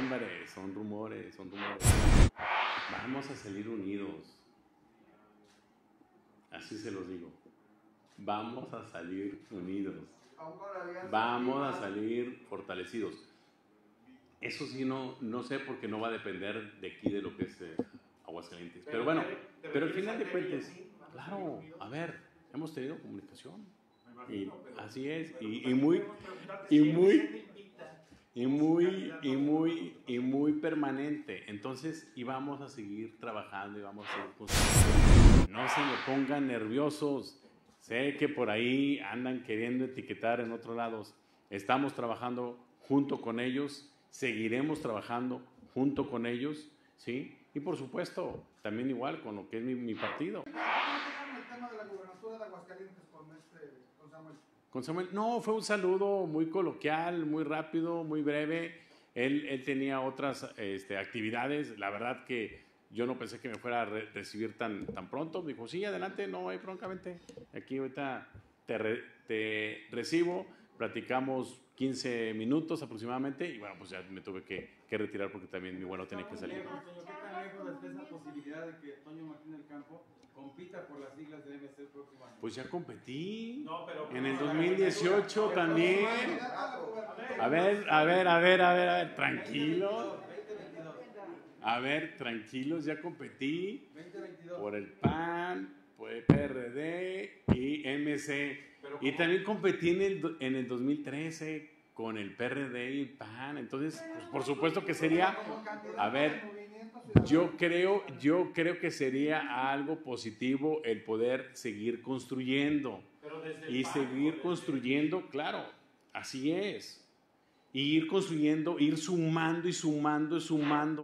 hombre, son rumores, son rumores. Vamos a salir unidos. Así se los digo. Vamos a salir unidos. Vamos a salir fortalecidos. Eso sí, no sé, porque no va a depender de aquí, de lo que es Aguascalientes. Pero bueno, pero al final de cuentas, claro, a ver, hemos tenido comunicación. Y así es, y muy permanente. Entonces, y vamos a seguir trabajando y vamos a seguir construyendo. No se me pongan nerviosos. Sé que por ahí andan queriendo etiquetar en otros lados. Estamos trabajando junto con ellos, seguiremos trabajando junto con ellos, ¿sí? Y por supuesto, también igual con lo que es mi partido. ¿Cómo tocaron el tema de la gubernatura de Aguascalientes con Samuel? Con Samuel, no, fue un saludo muy coloquial, muy rápido, muy breve. Él tenía otras actividades. La verdad que yo no pensé que me fuera a recibir tan pronto. Me dijo, sí, adelante, no hay bronca, vente. Aquí ahorita te recibo, platicamos 15 minutos aproximadamente y bueno, pues ya me tuve que retirar porque también mi vuelo tenía que salir. ¿Qué tan lejos está esa posibilidad de que Toño Martín del Campo compita por las siglas de MC el próximo año? Pues ya competí en el no, 2018 también. A ver, tranquilo. A ver, tranquilos, ya competí 2022. por el PAN, por el PRD y MC. Y también competí en el 2013 con el PRD y el PAN. Entonces, pues, por supuesto que sería, a ver, yo creo que sería algo positivo el poder seguir construyendo. Y seguir construyendo, claro, así es. Y ir construyendo, ir sumando y sumando y sumando.